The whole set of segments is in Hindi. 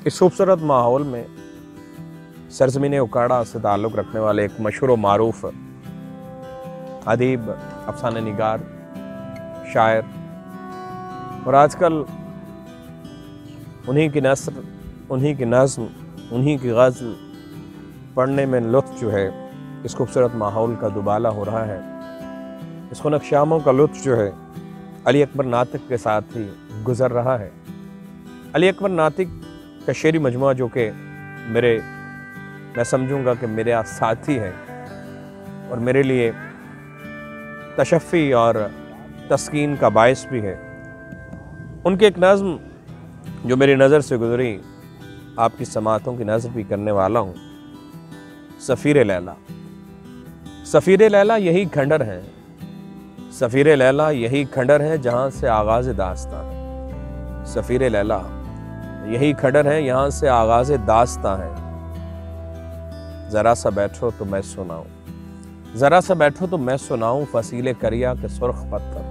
इस खूबसूरत माहौल में सरजमीन उकाड़ा से ताल्लुक़ रखने वाले एक मशहूर व मारूफ अदीब, अफसाने निगार, शायर और आजकल उन्हीं की नस्र, उन्हीं की नज़्म, उन्हीं की गज़ल पढ़ने में लुत्फ़ जो है इस खूबसूरत माहौल का दुबाला हो रहा है। इस खुनकशामों का लुत्फ़ जो है अली अकबर नातिक के साथ ही गुज़र रहा है। अली अकबर नातिक का शेरी मजमुआ जो कि मैं समझूंगा कि मेरे साथी है और मेरे लिए तशफ़ी और तस्कीन का बायस भी है। उनके एक नज़्म जो मेरी नज़र से गुजरी, आपकी समातों की नज़र भी करने वाला हूँ। सफ़ीर लैला। सफ़ीर लैला यही खंडर है, सफ़ीर लैला यही खंडर है जहाँ से आगाज़ दास्तां है। सफ़ीर लैला यही खंडर है, यहाँ से आगाज़ दास्तां है। ज़रा सा बैठो तो मैं सुनाऊं, ज़रा सा बैठो तो मैं सुनाऊं फसीले करिया के सुर्ख पत्थर,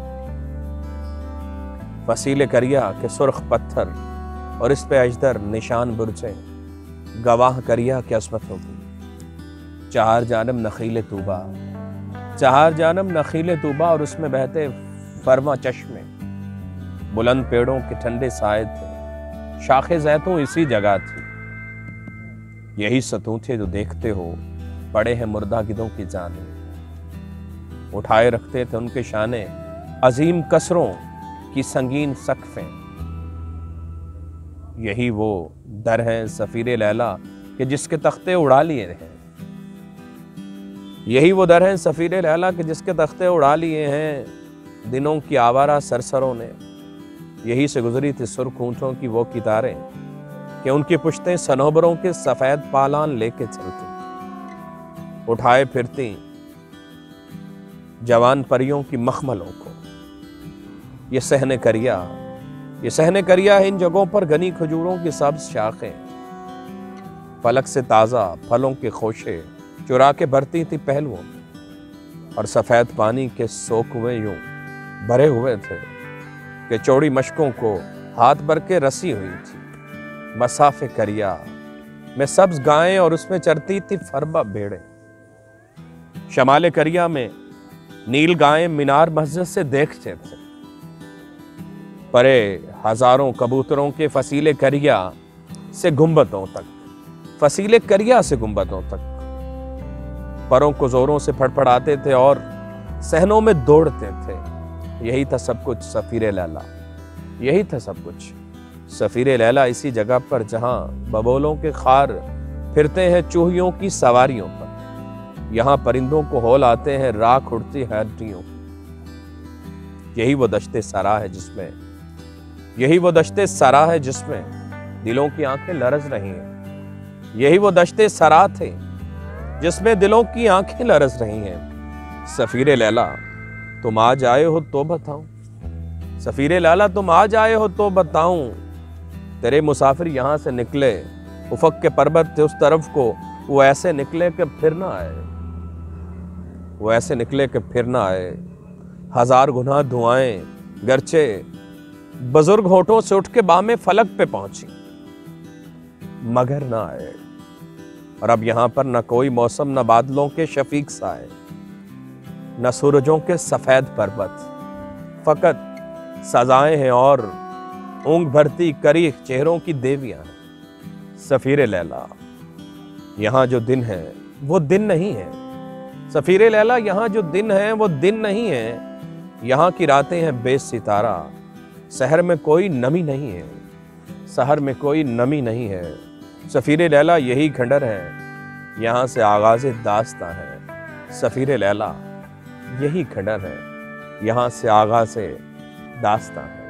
फसीले करिया के सुर्ख पत्थर और इस पे अजदर निशान बुर्जे, गवाह करिया की अस्मत होगी। चार जानब नखीले तूबा, चार जानब नखीले तूबा और उसमें बहते फरमा चश्मे, बुलंद पेड़ों के ठंडे साए थे, शाखे ज़ैतूं इसी जगह थी। यही सतूं थे जो देखते हो पड़े हैं मुर्दा गिदों की जाने, उठाए रखते थे उनके शाने अजीम कसरों की संगीन सकफें। यही वो दर हैं सफ़ीर लैला कि जिसके तख्ते उड़ा लिए हैं, यही वो दर हैं सफ़ीर लैला कि जिसके तख्ते उड़ा लिए हैं दिनों की आवारा सरसरों ने। यही से गुजरी थी सुर्ख ऊँटों की वो कितारें कि उनकी पुश्तें सनोबरों के सफ़ेद पालान लेके चलती, उठाए फिरती जवान परियों की मखमलों को। ये सहने करिया, ये सहने करिया है इन जगहों पर घनी खजूरों की सब्ज़ शाखें, फलक से ताज़ा फलों के खोशे चुरा के भरती थी पहलुओं और सफ़ेद पानी के सोकुएं यूं भरे हुए थे कि चौड़ी मशकों को हाथ भर के रसी हुई थी। मसाफ़े करिया में सब्ज़ गायें और उसमें चरती थी फरबा भेड़ें। शमाले करिया में नील गायें मीनार मस्जिद से देखते थे, परे हजारों कबूतरों के फसीले करिया से गुंबदों तक, फसीले करिया से गुंबदों तक परों को जोरों से फड़फड़ाते थे और सहनों में दौड़ते थे। यही था सब कुछ सफ़ीर लैला, यही था सब कुछ सफ़ीर लैला। इसी जगह पर जहां बबोलों के खार फिरते हैं चूहियों की सवारियों पर, यहाँ परिंदों को हौल आते हैं राख उड़ती हड्डियों। यही वो दश्ते सरा है जिसमें, यही वो दश्ते सरा है जिसमें दिलों की आंखें लरज रही हैं। यही वो दश्ते सरा थे जिसमें दिलों की आंखें लरज रही हैं। सफ़ीर लैला तुम आज आए हो तो बताऊं, सफ़ीर लैला तुम आज आए हो तो बताऊं, तेरे मुसाफिर यहाँ से निकले उफक के पर्वत थे उस तरफ को, वो ऐसे निकले कि फिर ना आए, वो ऐसे निकले कि फिर ना आए। हजार गुनाह धुआएं गरचे बुजुर्ग होठों से उठ के बामे फलक पे पहुंची मगर ना आए। और अब यहाँ पर न कोई मौसम, न बादलों के शफीक साए, न सूरजों के सफेद पर्वत, फकत सजाएं हैं और ऊँग भरती करी चेहरों की देवियां हैं। सफ़ीर लैला यहाँ जो दिन है वो दिन नहीं है, सफ़ीर लैला यहाँ जो दिन है वो दिन नहीं है। यहाँ की रातें हैं बेसितारा, शहर में कोई नमी नहीं है, शहर में कोई नमी नहीं है। सफ़ीर लैला यही खंडर है, यहाँ से आगाज़ दास्तां है। सफ़ीर लैला यही खंडर है, यहाँ से आगाज़ दास्तां है।